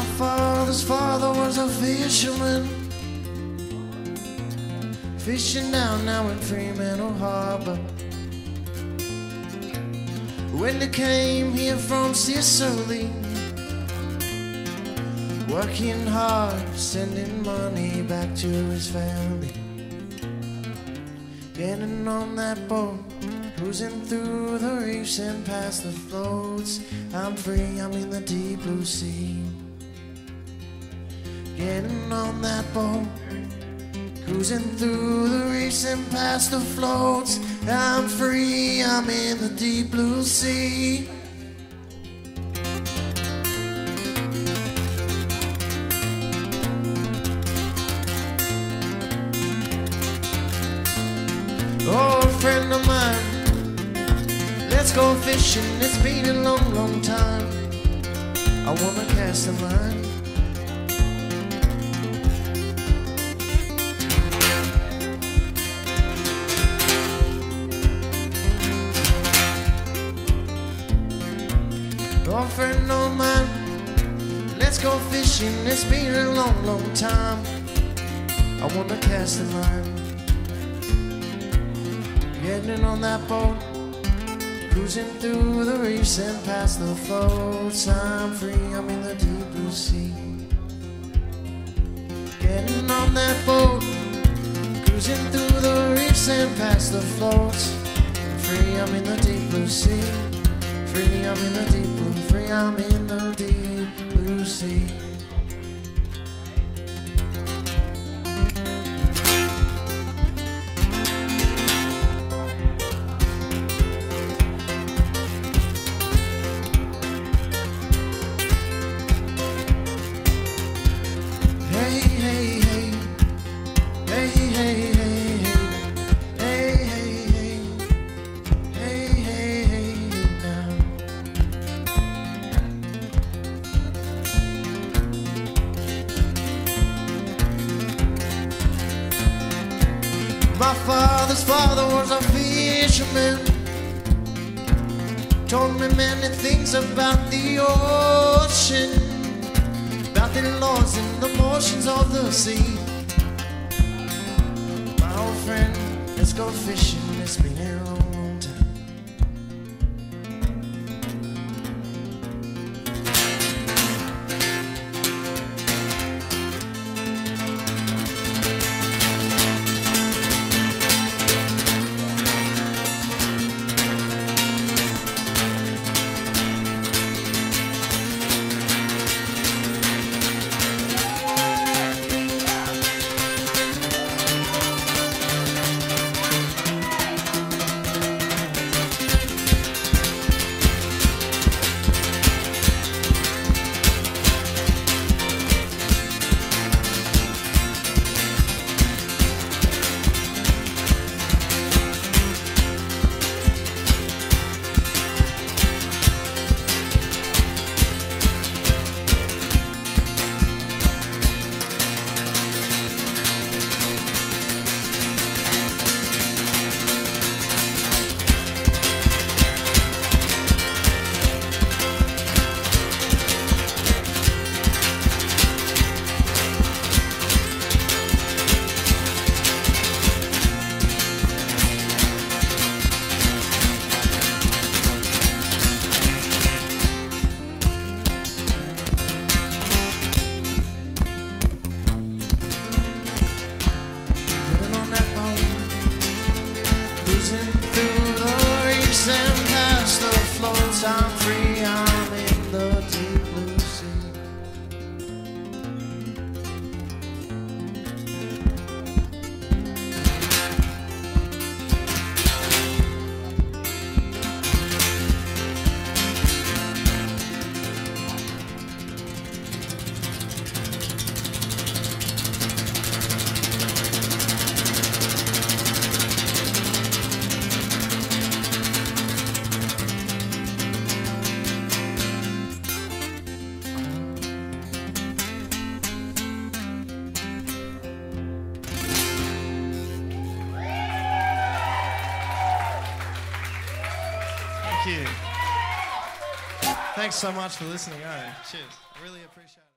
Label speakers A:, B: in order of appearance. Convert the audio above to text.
A: My father's father was a fisherman, fishing down now in Fremantle Harbour. When they came here from Sicily, working hard, sending money back to his family. Getting on that boat, cruising through the reefs and past the floats. I'm free, I'm in the deep blue sea. Getting on that boat, cruising through the reefs and past the floats. I'm free, I'm in the deep blue sea. Oh, friend of mine, let's go fishing. It's been a long, long time. I wanna cast a line. Oh, friend of mine, let's go fishing. It's been a long, long time. I wanna cast a line. Getting on that boat, cruising through the reefs and past the floats. I'm free, I'm in the deep blue sea. Getting on that boat, cruising through the reefs and past the floats. Free, I'm in the deep blue sea. Free, I'm in the deep blue. Free, I'm in the deep blue sea. My father's father was a fisherman, told me many things about the ocean, about the laws and the motions of the sea. My old friend, let's go fishing. It's been a long, long time. I'm free, I'm in the deep blue sea.
B: Thank you. Thanks so much for listening. Cheers. I really appreciate it.